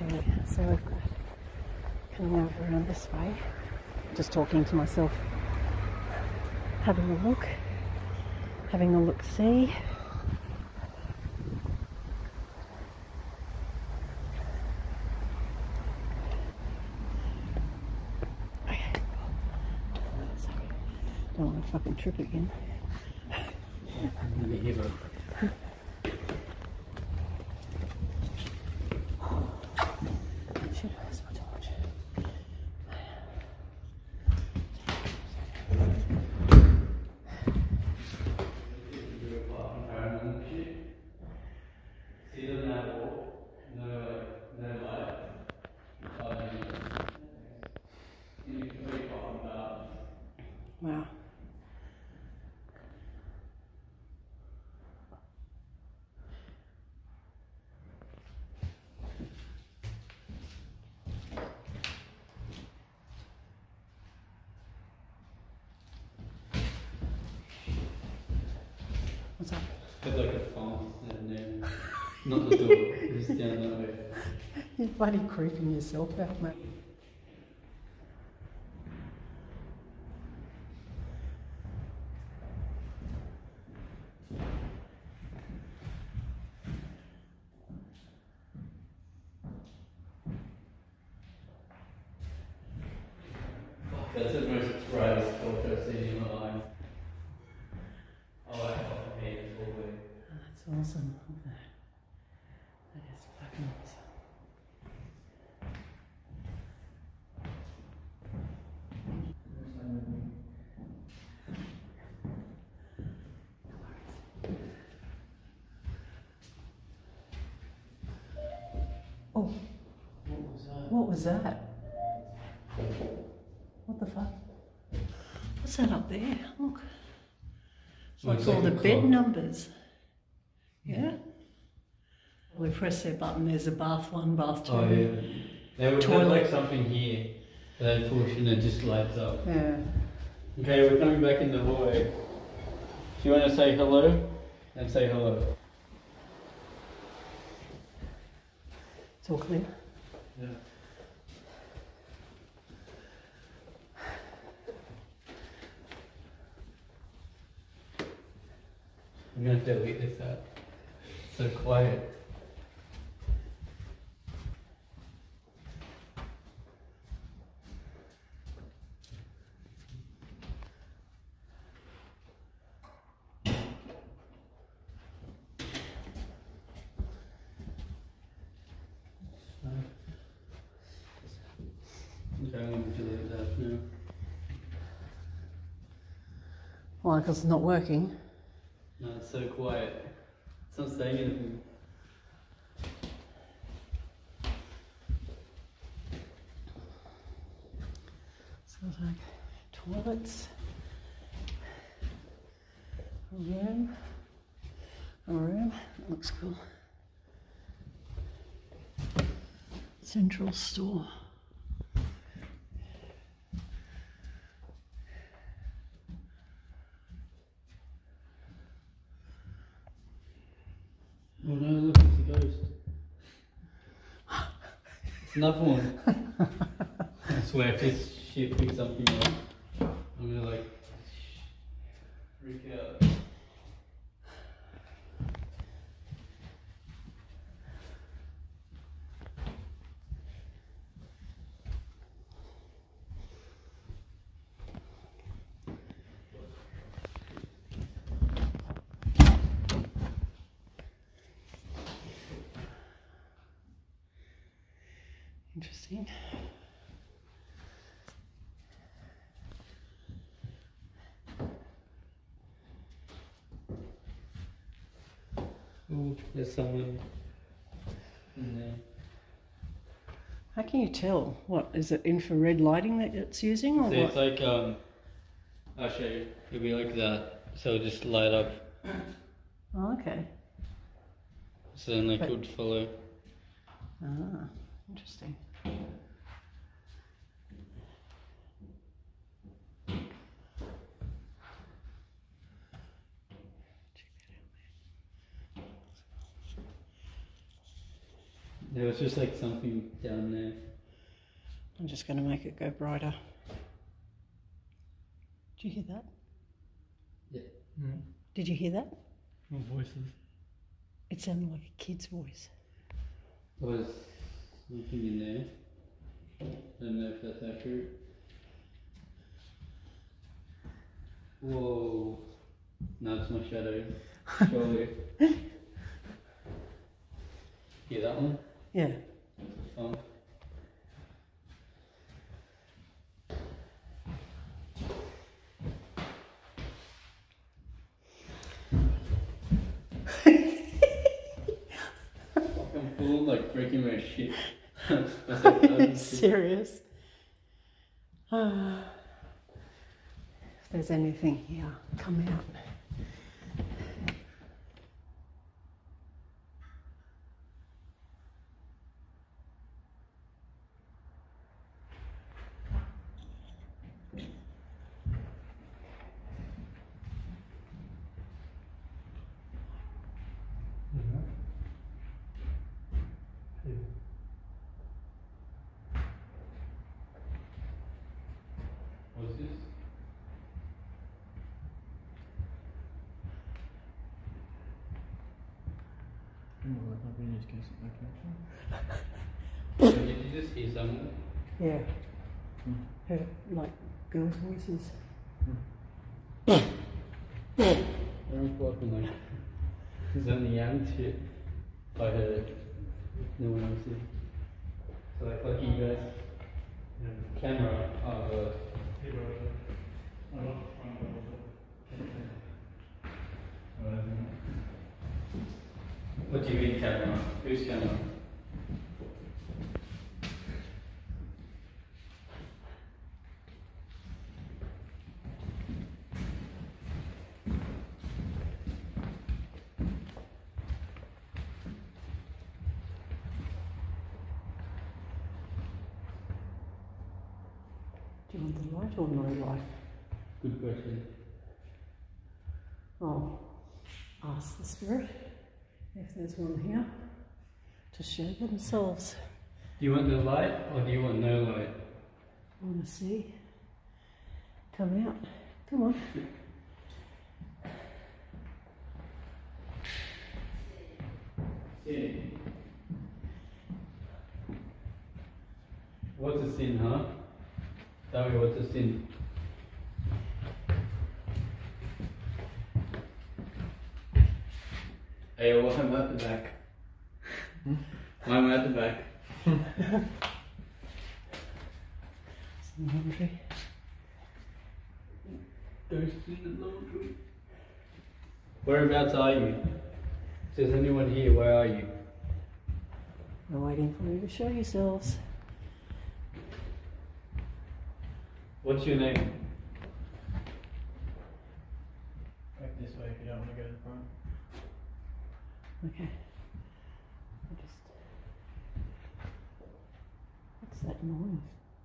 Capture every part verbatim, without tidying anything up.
Okay, so I've got coming over around this way, just talking to myself, having a look, having a look-see. Okay. Sorry, don't want to fucking trip again. Wow. What's that? It's like a phone and then not the door, it's down that way. You're bloody creeping yourself out, mate. That's the most surprised culture I've seen in my life. Oh, I fucking hate this whole way. That's awesome. Look at that. That is fucking awesome. Oh, What was that? what was that? What the fuck? What's that up there? Look. It's like Looks all like the a bed clock. numbers. Yeah? We press that button, there's a bath one, bath two. Oh yeah. They would have Toilet. like something here. They push and it just lights up. Yeah. Okay, we're coming back in the hallway. Do you want to say hello? And say hello. It's all clear. Yeah. I'm gonna delete this app. It's so quiet. Okay, I'm gonna delete that now. Why? Because it's not working. No, it's so quiet. It's not saying anything. So it's like toilets, a room, a room. That looks cool. Central store. Oh no, look, it's a ghost. It's another one. I swear, if this shit picks something up, I'm gonna like freak out. Interesting. Oh, there's someone in there. How can you tell? What is it? Infrared lighting that it's using, or So what? it's like, um, I'll show you. It'll be like that. So it'll just light up. Oh, okay. So then like But- it would follow. Ah, interesting. There was just like something down there. I'm just going to make it go brighter. Did you hear that? Yeah. Mm. Did you hear that? What voices? It sounded like a kid's voice. There was something in there. I don't know if that's accurate. Whoa. No, it's my shadow. Surely. Hear that one? Yeah. That's a funk. I'm full like breaking my shit. That's like, Are you serious? Ah. If there's anything here, come out. What's this? So did you just hear someone? Yeah. Heard like girls' voices. I'm fucking like, it's only young shit. I heard it. No one else did. So like, lucky you guys. Yeah. Camera. Oh, what do you mean camera? Whose camera? Do you want the light or no light? Good question. I'll ask the spirit if there's one here to show themselves. Do you want the light or do you want no light? I want to see. Come out. Come on. Sin. What's a sin, huh? Tell me what's a sin. Hey, well, I'm at the back. I'm at the back. Some laundry. There's in the laundry. Whereabouts are you? If there's anyone here, where are you? We're waiting for you to show yourselves. What's your name? Back this way if you don't want to go to the front. Okay. I just. What's that noise?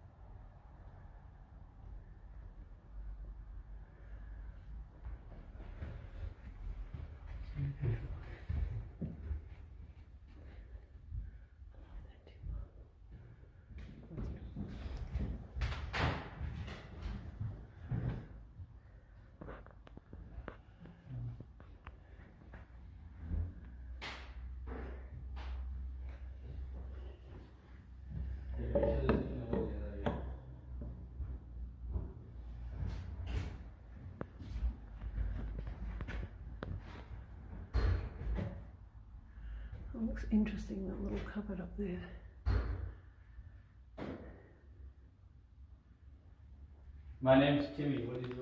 It looks interesting, that little cupboard up there. My name's Timmy. What is your...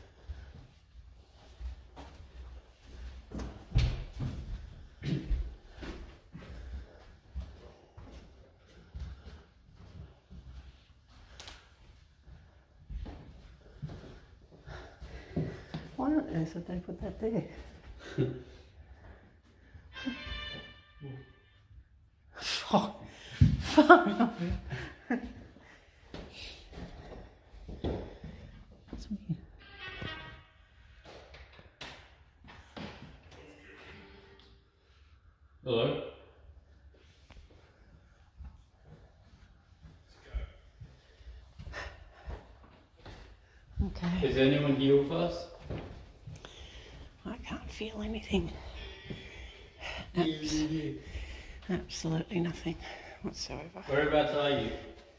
Why on earth did they put that there? Oh, far enough. That's weird. Hello? Okay. Is anyone here with us? I can't feel anything. Abs- absolutely nothing whatsoever. Whereabouts are you?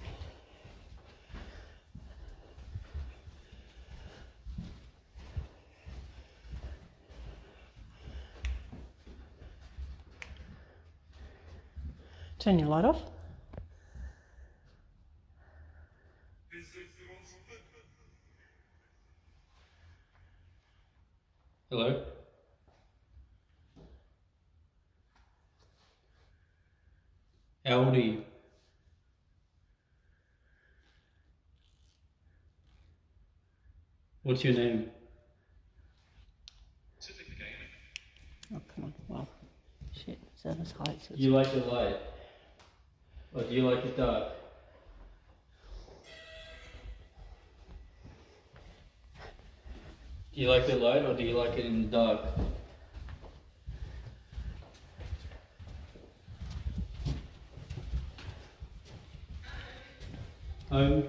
Turn your light off. Hello? How old are you? What's your name? Oh, come on. Well, shit. Is that as high as Do you like the light? Or do you like the dark? Do you like the light or do you like it in the dark? Um.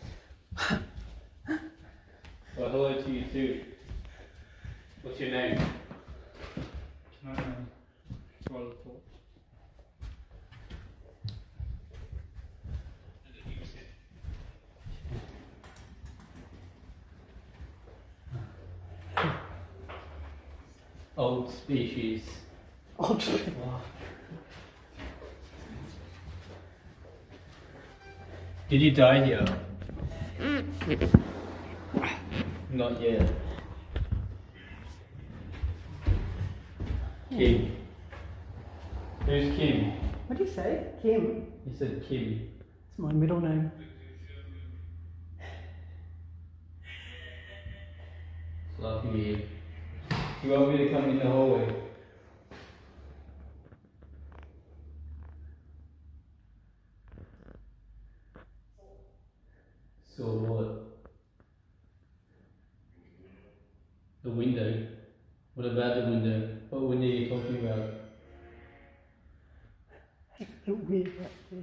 Well, hello to you too. What's your name? Can I um, swallow the torch? Old species. odd? Did you die here? Not yet. Kim. Who's Kim? What do you say? Kim? You said Kim. It's my middle name. Love you. Do you want me to come in the hallway? So what? The window? What about the window? What window are you talking about? Weird right there.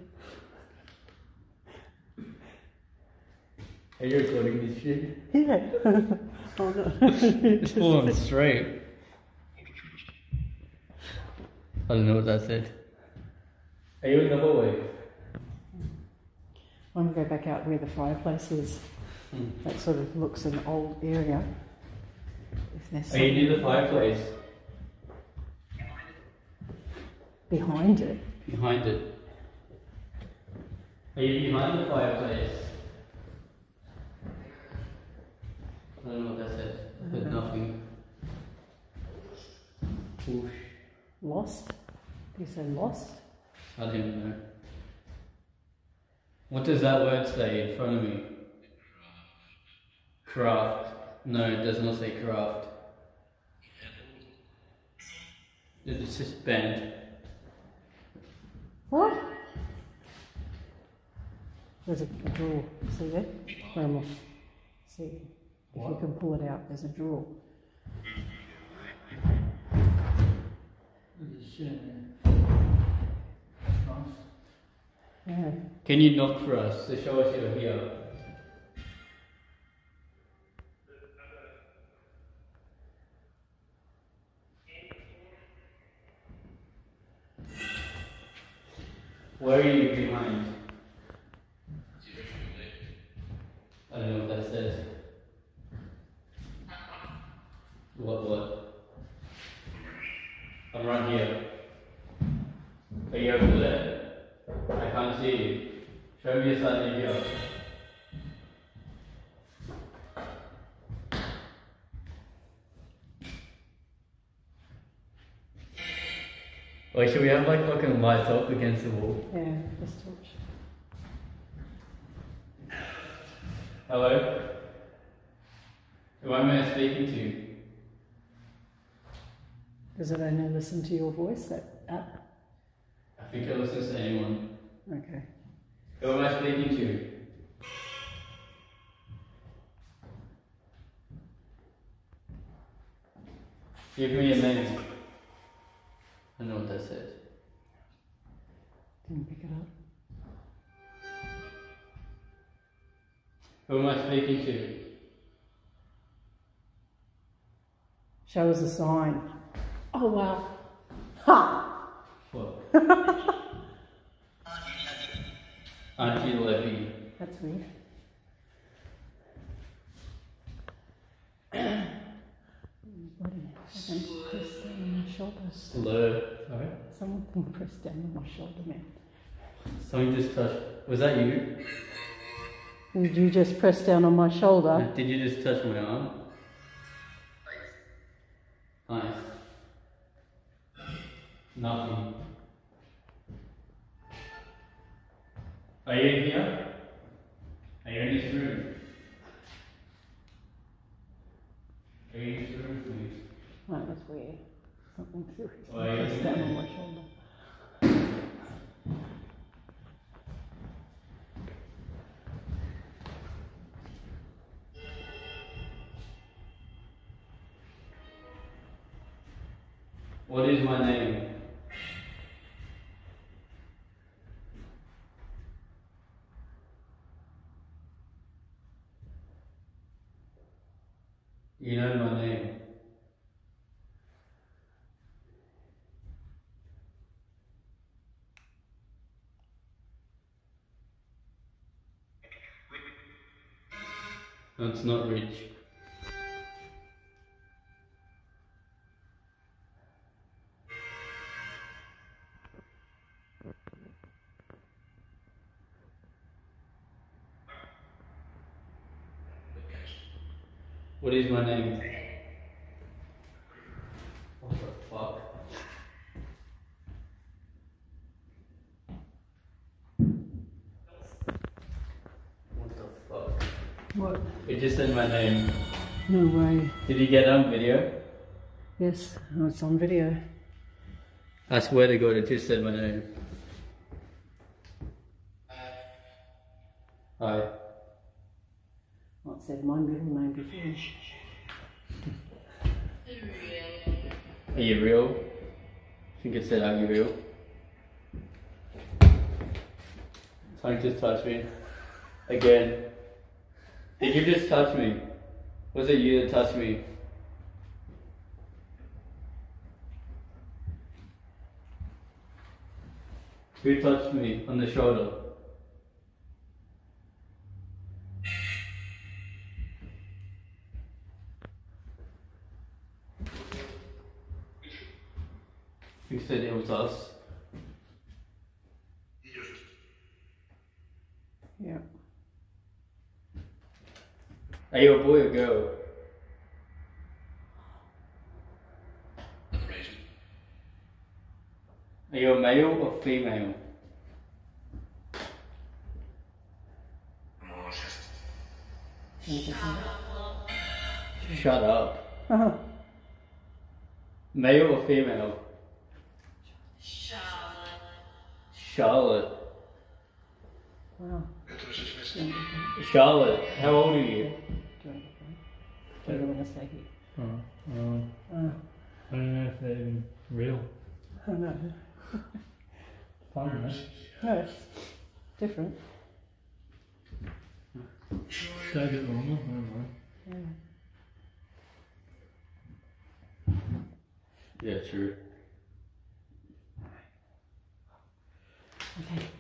Are you recording this shit? Yeah. Oh no. It's full on straight. I don't know what that said. Are you in the hallway? When we go back out where the fireplace is, Hmm. that sort of looks an old area. If there's Are you near the something fireplace? behind it. Behind it. Are you behind the fireplace? I don't know what that said. I heard nothing. Whoosh. Lost? You say lost? I don't even know. What does that word say in front of me? Craft. No, it does not say craft. It's just bend. What? There's a, a drawer. See there? Where am I? See, if What? you can pull it out, there's a drawer. There's shit in there. Nice. Yeah. Can you knock for us to show us you're here? Where are you behind? I don't know what that says. What, what? I'm right here. Are you over there? I can't see you. Show me a sign here. Wait, should we have like fucking lights up against the wall? Yeah, this torch. Hello? Who am I speaking to? Does it only listen to your voice, that app? I think it listens to anyone. Okay. Who am I speaking to? Give me a name. I know what that said. Didn't pick it up. Who am I speaking to? Show us a sign. Oh wow. Ha! What? Auntie Levy. That's weird. Someone pressed down on my shoulder. Slur. Sorry? Something pressed down on my shoulder, man. Someone just touched. Was that you? Did you just press down on my shoulder? Did you just touch my arm? Nice. Nothing. Are you in here? Are you in this room? Are you in this room, please? That was weird. Something seriously Oh, yeah. pressed down on my shoulder. What is my name? You know my name. No, it's not rich. What is my name? What the fuck? What the fuck? What? It just said my name. No way. Did you get on video? Yes, oh, it's on video. I swear to God, it just said my name. Hi. Well, it said my middle name before. Are you real? I think it said, are you real? Someone just touched me. Again. Did you just touch me? Was it you that touched me? Who touched me on the shoulder? You said it was us. Yeah. Are you a boy or girl? Are you a male or female? Shut up. Uh-huh. Male or female? Charlotte. Wow. Charlotte, how old are you? Do you want to stay here? Oh, um, Uh, I don't know if they're even real. oh no. Fun, right? No, it's different. Stay a bit longer, I don't know. Yeah. Yeah, true. Okay.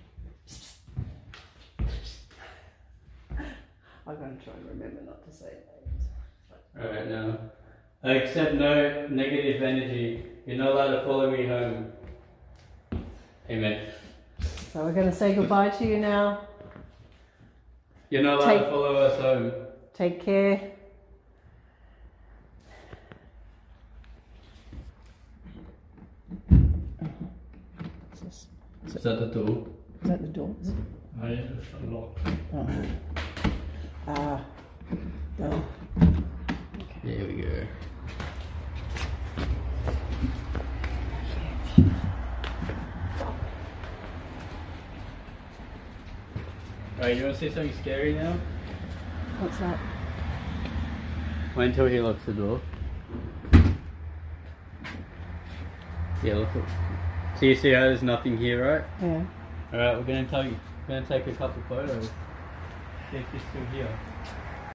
I'm going to try and remember not to say names. Alright, now. I accept no negative energy. You're not allowed to follow me home. Amen. So we're going to say goodbye to you now. You're not allowed Take- to follow us home. Take care. Is, this, Is that the door? is that the door? Is it? Oh, yeah, it's locked. Oh. Ah. No. There we go. Alright, you want to say something scary now? What's that? Wait until he locks the door. Yeah, look. So you see how there's nothing here, right? Yeah. Alright, we're gonna take we're gonna take a couple photos. See if you're still here.